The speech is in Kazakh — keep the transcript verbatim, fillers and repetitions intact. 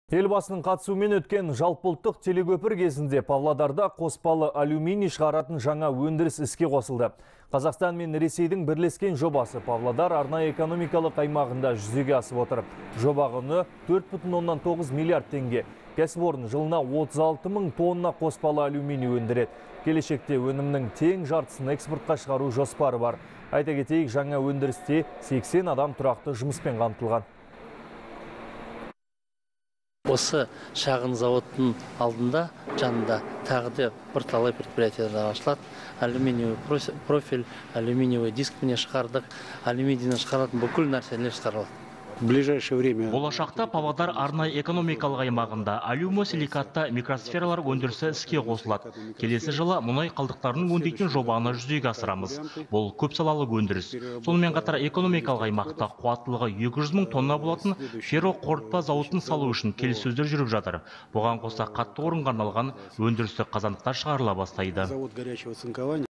Елбасының қатысуымен өткен жалпыұлттық телекөпір кезінде Павлодарда қоспалы алюминий шығаратын жаңа өндіріс іске қосылды. Қазақстан мен Ресейдің бірлескен жобасы Павлодар арнайы экономикалық аймағында жүзеге асып отыр. Жоба құны төрт бүтін оннан тоғыз миллиард теңге. Кәсіпорын жылына отыз алты мың тонна қоспалы алюминий өндіреді. Келешекте өнімнің тең жартысын экспортқа шығару жоспары бар. Айта кетейік, жаңа өндірісте сексен адам тұрақты жұмыспен қамтылған. Осы шағын заводтың алдында, жанында тағы да бірталай предприятиялар ашылады. Алюминиевый профиль, алюминиевый диск міне шығардық, алюминийден шығаратын бүкіл нәрселер шығарылады. В ближайшее время. Болашақта Павлодар арнайы экономикалық аймағында алюмосиликатты микросфералар өндірісі іске қосылады. Келесі жылы мұнай қалдықтарын өңдейтін жобаны жүзеге асырамыз. Бұл көп салалы өндіріс. Сонымен қатар экономикалық аймақта қуаттылығы екі жүз мың тонна болатын ферроқорытпа зауытын салу үшін келіссөздер жүріп жатыр. Бұған қоса қатты орынға арналған өндірісті қазандықтар шығарыла бастайды.